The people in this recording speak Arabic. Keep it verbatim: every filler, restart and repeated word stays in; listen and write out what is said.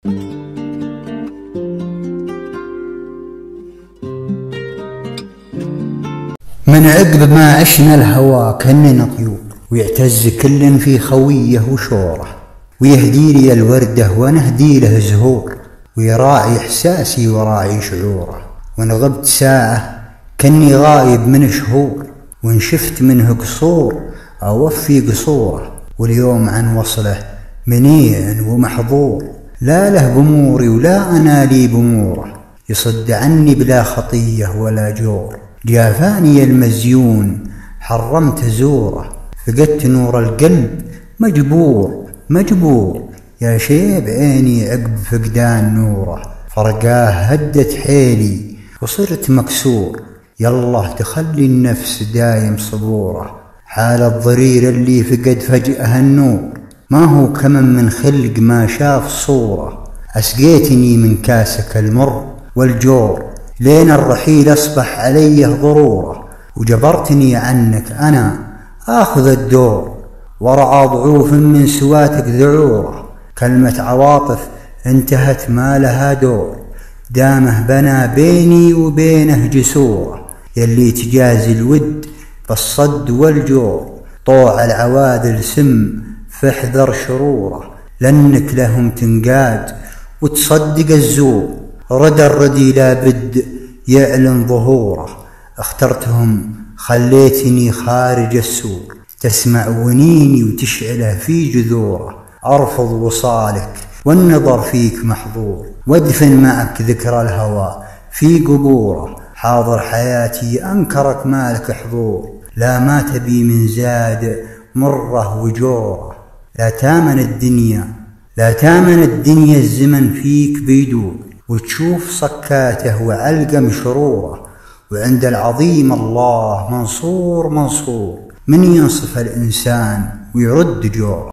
من عقب ما عشنا الهوى كأننا طيور، ويعتز كل في خويه وشوره، ويهدي لي الوردة ونهدي له زهور، ويراعي إحساسي وراعي شعوره. وإن غبت ساعة كني غايب من شهور، وإن شفت منه قصور أوفي قصوره. واليوم عن وصله منيع ومحظور، لا له بموري ولا أنا لي بموره، يصد عني بلا خطية ولا جور. جافاني المزيون حرمت زوره، فقدت نور القلب مجبور مجبور. يا شيب عيني عقب فقدان نوره، فرقاه هدت حيلي وصرت مكسور. يالله تخلي النفس دايم صبوره، حال الضرير اللي فقد فجأة النور، ما هو كمن من خلق ما شاف صوره. أسقيتني من كاسك المر والجور، لين الرحيل أصبح عليه ضروره، وجبرتني عنك أنا آخذ الدور، ورعى ضعوف من سواتك ذعوره. كلمة عواطف انتهت ما لها دور، دامه بنى بيني وبينه جسوره. يلي تجازي الود بالصد والجور، طوع العواذل سم فاحذر شروره، لأنك لهم تنقاد وتصدق الزور. رد الردي لابد يعلن ظهوره، اخترتهم خليتني خارج السور، تسمع ونيني وتشعله في جذوره. أرفض وصالك والنظر فيك محظور، وادفن معك ذكرى الهوى في قبوره. حاضر حياتي أنكرك مالك حضور، لا ما تبي من زاد مره وجوره. لا تامن الدنيا لا تامن الدنيا الزمن فيك بيدور، وتشوف صكاته وعلقم شروره. وعند العظيم الله منصور منصور، من ينصف الإنسان ويرد جوره.